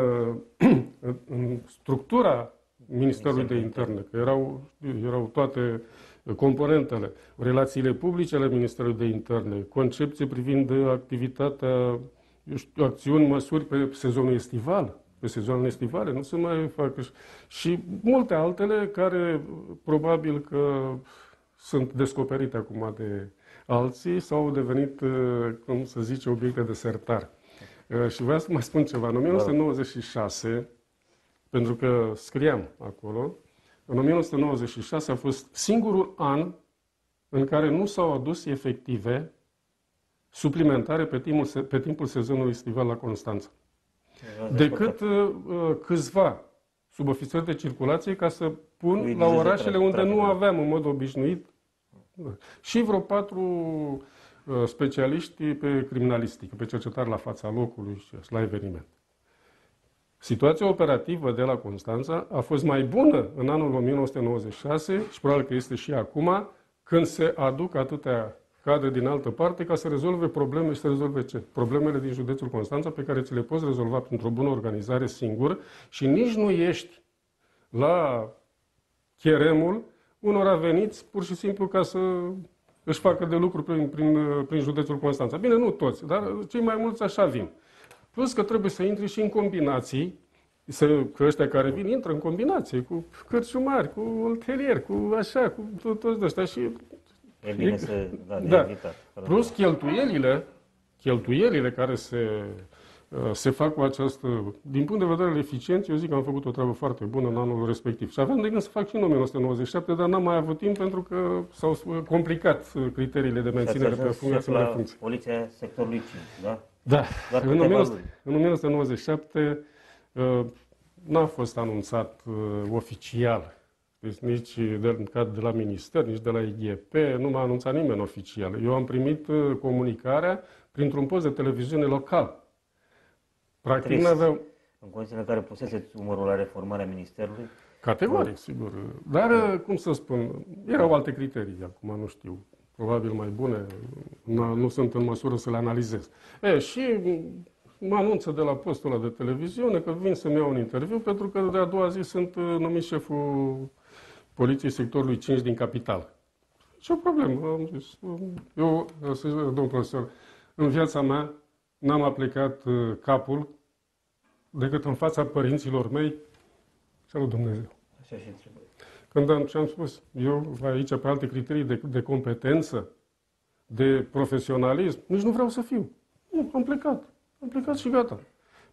structura Ministerului de Interne, că erau toate componentele, relațiile publice ale Ministerului de Interne, concepție privind activitatea, acțiuni, măsuri pe sezonul estival. Pe sezoanele estivale nu se mai fac și multe altele care probabil că sunt descoperite acum de alții sau au devenit, cum să zice, obiecte de sertar. Și vreau să mai spun ceva. În 1996, pentru că scriam acolo, în 1996 a fost singurul an în care nu s-au adus efective suplimentare pe timpul sezonului estival la Constanța. Decât câțiva subofițeri de circulație ca să pun la orașele unde nu aveam în mod obișnuit. Și vreo 4 specialiștii pe criminalistică, pe cercetare la fața locului și la eveniment. Situația operativă de la Constanța a fost mai bună în anul 1996 și probabil că este și acum, când se aduc atâtea cadre din altă parte ca să rezolve probleme și să rezolve ce? Problemele din județul Constanța pe care ți le poți rezolva printr-o bună organizare singur și nici nu ești la cheremul unora veniți pur și simplu ca să își facă de lucru prin județul Constanța. Bine, nu toți, dar cei mai mulți așa vin. Plus că trebuie să intri și în combinații, că ăștia care vin intră în combinație cu cărciumari, cu hotelieri, cu așa, cu toți ăștia și... E bine să... Da. Evitat. Plus cheltuielile care se fac cu această... Din punct de vedere al eficienței, eu zic că am făcut o treabă foarte bună în anul respectiv. Și aveam de gând să fac și în 1997, dar n-am mai avut timp pentru că s-au complicat criteriile de menținere pe funcție. Poliția sectorului 5, da? Da. În 1997 n-a fost anunțat oficial. Deci nici de la Minister, nici de la IGP, nu m-a anunțat nimeni oficial. Eu am primit comunicarea printr-un post de televiziune local. Practic n-aveau... În condițiile în care puseți umărul la reformarea Ministerului? Categoric, sigur. Dar, cum să spun, erau alte criterii, acum nu știu, probabil mai bune, nu sunt în măsură să le analizez. Și mă anunță de la postul ăla de televiziune că vin să-mi iau un interviu, pentru că de a doua zi sunt numit șeful Poliției sectorului 5 din capitală. Ce o problemă, am zis. Eu, domnul profesor, în viața mea n-am aplicat capul decât în fața părinților mei și al lui Dumnezeu. Așa și trebuie. Când am spus, eu aici pe alte criterii de competență, de profesionalism, nici nu vreau să fiu. Nu, am plecat și gata.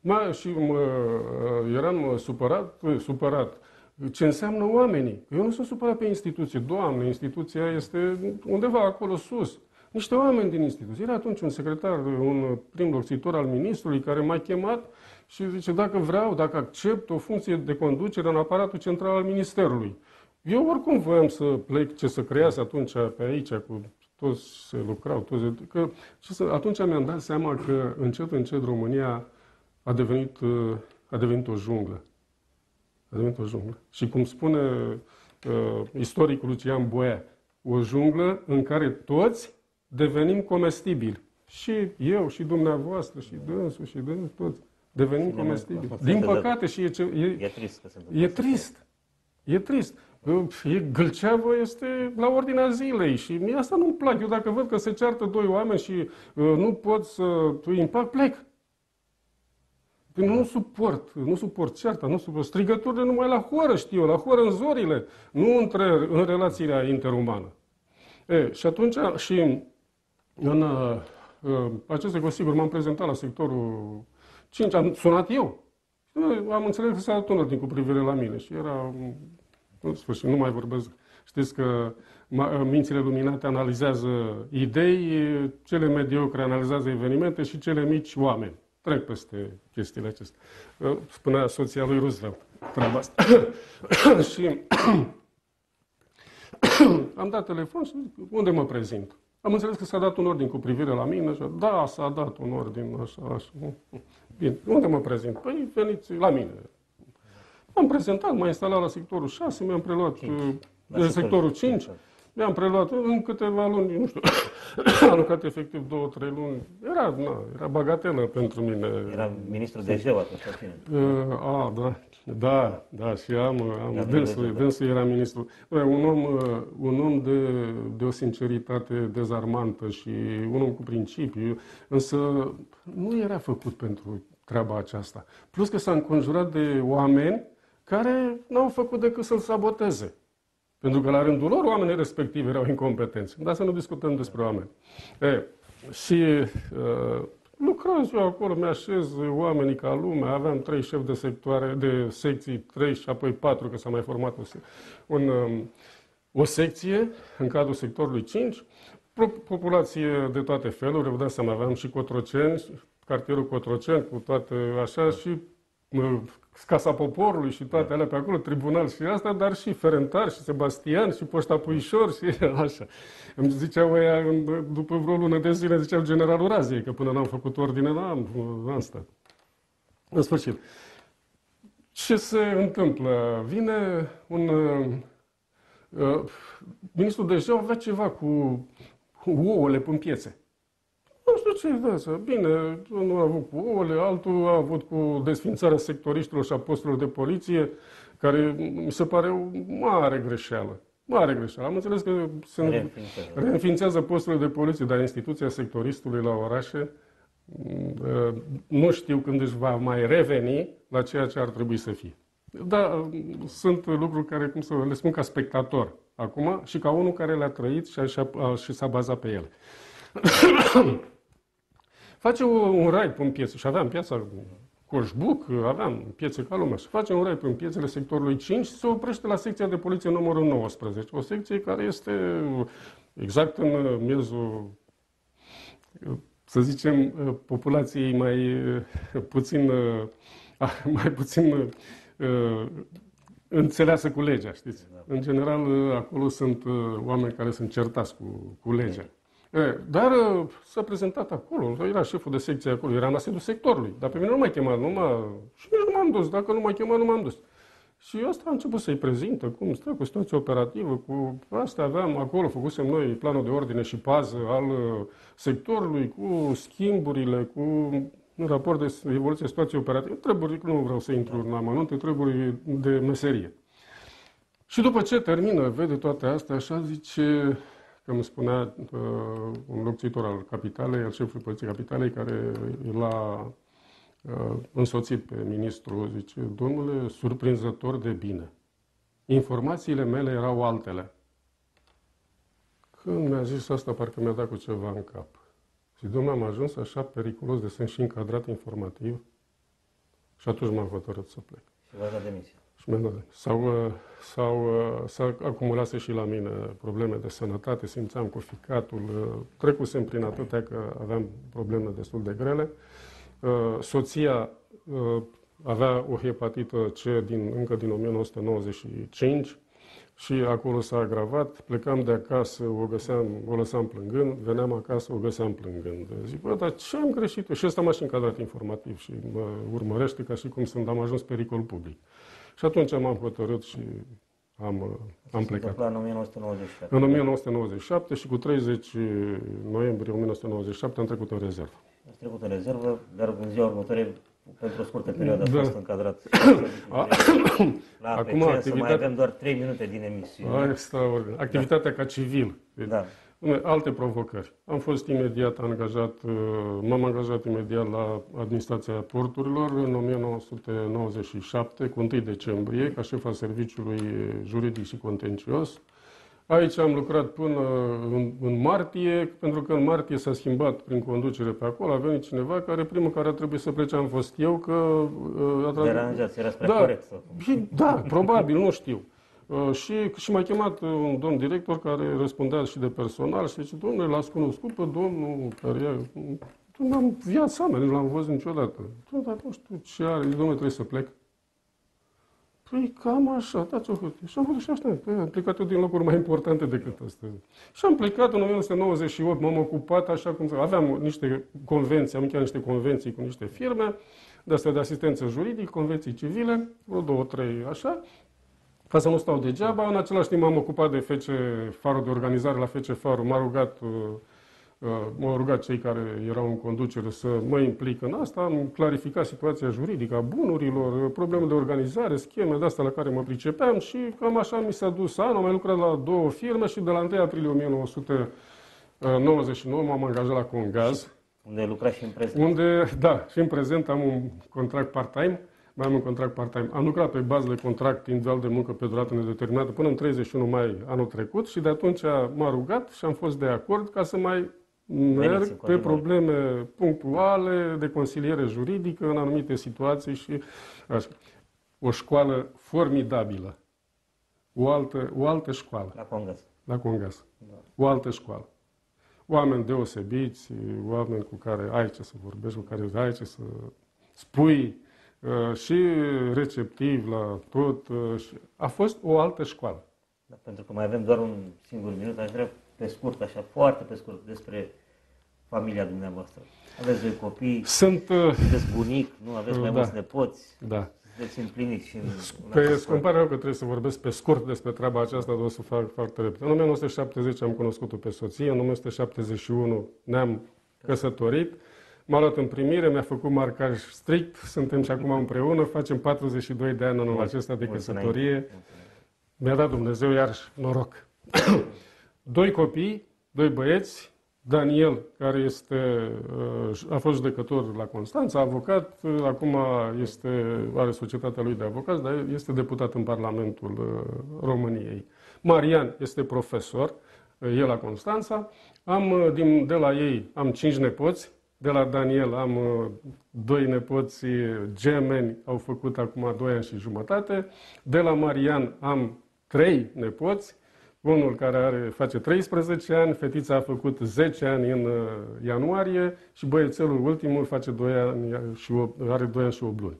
Eram supărat. Ce înseamnă oamenii? Eu nu sunt supărat pe instituție. Doamne, instituția este undeva acolo sus. Niște oameni din instituție. Era atunci un secretar, un prim locțitor al ministrului care m-a chemat și zice dacă accept o funcție de conducere în aparatul central al ministerului. Eu oricum voiam să plec, ce să crease atunci pe aici, cu toți se lucrau, atunci mi-am dat seama că încet România a devenit o junglă. A devenit o junglă. Și cum spune istoricul Lucian Boia, o junglă în care toți devenim comestibili. Și eu, și dumneavoastră, și dânsul, toți devenim comestibili. Din păcate, și e trist că se întâmplă. E trist. Gâlceavă este la ordinea zilei și mie asta nu-mi plac. Eu dacă văd că se ceartă doi oameni și nu pot să impact, plec. Nu suport cearta, nu suport strigăturile numai la horă, știu eu, la horă în zorile, nu în relația interumană. Și atunci, și în aceste cu sigur m-am prezentat la sectorul 5, am sunat eu. Am înțeles că s-a dat un ordin cu privire la mine și era, în sfârșit, nu mai vorbesc. Știți că mințile luminate analizează idei, cele mediocre analizează evenimente și cele mici oameni. Trec peste chestiile acestea. Spunea soția lui Roosevelt treaba asta. Și am dat telefon și zic, unde mă prezint? Am înțeles că s-a dat un ordin cu privire la mine. Și da, s-a dat un ordin, așa. Bine, unde mă prezint? Păi veniți la mine. M-am prezentat, m-am instalat la sectorul 6, mi-am preluat sectorul 5. Mi-am preluat în câteva luni, nu știu, am lucrat efectiv 2-3 luni. Era bagatelă pentru mine. Era ministru de jeu atunci. Da, și dânsul era ministru. Un om de o sinceritate dezarmantă și un om cu principiu, însă nu era făcut pentru treaba aceasta. Plus că s-a înconjurat de oameni care n-au făcut decât să-l saboteze. Pentru că la rândul lor oamenii respectivi erau incompetenți. Dar să nu discutăm despre oameni. Lucrăm eu acolo, mi-așez oamenii ca lumea, aveam 3 șefi de sectoare, de secții, 3 și apoi 4, că s-a mai format o secție în cadrul sectorului 5, populație de toate felurile, vă dați seama, aveam și Cotroceni, cartierul Cotroceni, cu toate așa, și Casa Poporului și toate alea pe acolo, tribunal și asta, dar și Ferentar și Sebastian și Poșta Puișor și așa. Îmi ziceau ăia, după vreo lună de zile, ziceau generalul Raziei, că până n-am făcut ordine, n-am stat. În sfârșit. Ce se întâmplă? Vine un... ministrul deja avea ceva cu ouăle în piețe. Nu știu ce de asta. Bine, unul a avut cu ouăle, altul a avut cu desfințarea sectoriștilor și a posturilor de poliție, care mi se pare o mare greșeală. Mare greșeală. Am înțeles că se reînființează posturile de poliție, dar instituția sectoristului la orașe nu știu când își va mai reveni la ceea ce ar trebui să fie. Da, sunt lucruri care, cum să le spun, ca spectator acum și ca unul care le-a trăit și s-a bazat pe ele. Face un raid pe piețe și aveam piața Coșbuc, aveam piețe ca lumea și face un raid pe piețele sectorului 5 și se oprește la secția de poliție numărul 19. O secție care este exact în miezul, să zicem, populației mai puțin înțeleasă cu legea, știți? În general, acolo sunt oameni care sunt certați cu legea. Dar s-a prezentat acolo, era șeful de secție acolo, era la sediul sectorului, dar pe mine nu m-a chemat, și nici nu m-am dus, dacă nu m-a chemat, nu m-am dus. Și asta a început să-i prezintă, cum stă, cu situația operativă, cu asta aveam acolo, făcusem noi planul de ordine și pază al sectorului, cu schimburile, cu un raport de evoluție situației operative, treburi, nu vreau să intru în amănunte, treburi de meserie. Și după ce termină, vede toate astea, așa zice, că îmi spunea un locțitor al capitalei, al șefului poliției capitalei, care l-a însoțit pe ministru, zice, domnule, surprinzător de bine. Informațiile mele erau altele. Când mi-a zis asta, parcă mi-a dat cu ceva în cap. Și domnule, am ajuns așa periculos de sunt și încadrat informativ și atunci m-am hotărât să plec. Și v-a dat demisia. S-au acumulat și la mine probleme de sănătate, simțeam cu ficatul, trecusem prin atâtea că aveam probleme destul de grele. Soția avea o hepatită C încă din 1995 și acolo s-a agravat. Plecam de acasă, o lăsam plângând, veneam acasă, o găseam plângând. Zic, bă, dar ce am greșit? Și ăsta m-a și încadrat informativ și mă urmărește ca și cum am ajuns pericol public. Și atunci m-am hotărât și am plecat. În 1997. În 1997 și cu 30 noiembrie 1997 am trecut în rezervă. Ați trecut în rezervă, dar în ziua următoare, pentru o scurtă perioadă, a fost încadrat la APC, să mai avem doar 3 minute din emisiune. Extraordinar. Activitatea ca civil. Da. Alte provocări. M-am angajat imediat la administrația porturilor în 1997, cu 1 decembrie, ca șef al serviciului juridic și contencios. Aici am lucrat până în martie, pentru că în martie s-a schimbat prin conducere pe acolo, a venit cineva care primul care a trebuit să plece am fost eu, că... Deranjați, era spre corect. Da, probabil, nu știu. Și m-a chemat un domn director care răspundea și de personal și zice, domnule, l-ați cunoscut pe domnul care am viața mea, nu l-am văzut niciodată. Dar nu știu ce are, domnule, trebuie să plec. Păi cam așa, dați o hârtie. Și am fost și așa, am plecat eu din locuri mai importante decât astea. Și am plecat în 1998, m-am ocupat așa cum aveam niște convenții, am chiar niște convenții cu niște firme, de astea de asistență juridică, convenții civile, vreo 2, 3, așa. Ca să nu stau degeaba, în același timp m-am ocupat de FC Farul, de organizare la FC Farul. M-au rugat cei care erau în conducere să mă implic în asta. Am clarificat situația juridică a bunurilor, probleme de organizare, scheme de astea la care mă pricepeam și cam așa mi s-a dus anul. Am mai lucrat la 2 firme și de la 1 aprilie 1999 m-am angajat la Congaz. Unde lucra și în prezent. Și în prezent am un contract part-time. Mai am un contract part-time. Am lucrat pe bază de contract individual de muncă pe durată nedeterminată până în 31 mai anul trecut și de atunci m-a rugat și am fost de acord ca să mai merg pe probleme punctuale de consiliere juridică în anumite situații și așa. O școală formidabilă. O altă școală. La Congaz. La Congaz. Da. O altă școală. Oameni deosebiți, oameni cu care ai ce să vorbești, cu care ai ce să spui. și receptiv la tot. A fost o altă școală. Da, pentru că mai avem doar un singur minut, aș vrea pe scurt, așa, foarte pe scurt, despre familia dumneavoastră. Aveți 2 copii, sunteți bunic, nu aveți mai mulți nepoți, da. sunteți împliniți și Îmi pare rău că trebuie să vorbesc pe scurt despre treaba aceasta, dar o să fac foarte repede. În 1970 am cunoscut-o pe soție, în 1971 ne-am căsătorit, m-a luat în primire, mi-a făcut marcaj strict, suntem și acum împreună, facem 42 de ani anul acesta de căsătorie. Mi-a dat Dumnezeu iarăși noroc. 2 copii, 2 băieți, Daniel, care a fost judecător la Constanța, avocat, acum are societatea lui de avocați, dar este deputat în Parlamentul României. Marian este profesor, el la Constanța. De la ei am 5 nepoți, de la Daniel am 2 nepoți gemeni, au făcut acum 2 ani și jumătate. De la Marian am 3 nepoți, unul care face 13 ani, fetița a făcut 10 ani în ianuarie și băiețelul ultimul face 2 ani și are 2 ani și 8 luni.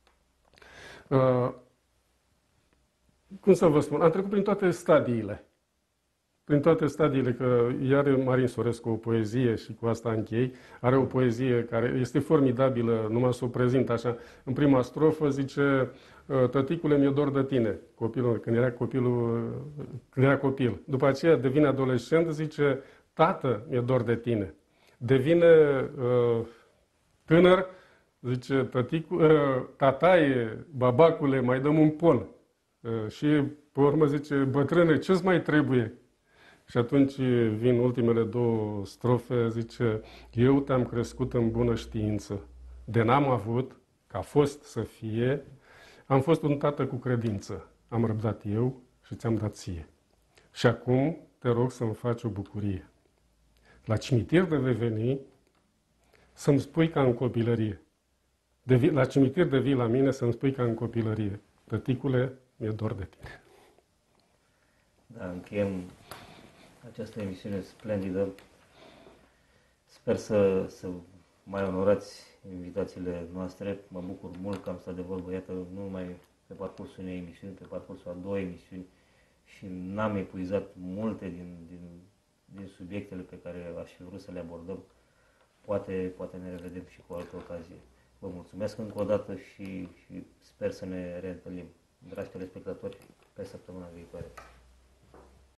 Cum să vă spun? Am trecut prin toate stadiile. Prin toate stadiile, că are Marin Sorescu o poezie și cu asta închei. Are o poezie care este formidabilă, numai să o prezint așa. În prima strofă zice: tăticule, mi-e dor de tine, copilul, când era copil. După aceea devine adolescent, zice: tată, mi-e dor de tine. Devine tânăr, zice: tataie, babacule, mai dăm un pol. Și pe urmă zice: bătrâne, ce-ți mai trebuie? Și atunci vin ultimele 2 strofe, zice: eu te-am crescut în bună știință, de n-am avut, ca fost să fie, am fost un tată cu credință, am răbdat eu și ți-am dat ție. Și acum te rog să-mi faci o bucurie. La cimitir de vei veni să-mi spui ca în copilărie. La cimitir de vii la mine să-mi spui ca în copilărie: tăticule, mi-e dor de tine. Da, încheiem această emisiune splendidă. Sper să mai onorați invitațiile noastre. Mă bucur mult că am stat de vorbă, iată, nu numai pe parcursul unei emisiuni, pe parcursul a 2 emisiuni, și n-am epuizat multe din subiectele pe care aș fi vrut să le abordăm. Poate ne revedem și cu altă ocazie. Vă mulțumesc încă o dată și sper să ne reîntâlnim, dragi telespectatori, pe săptămâna viitoare.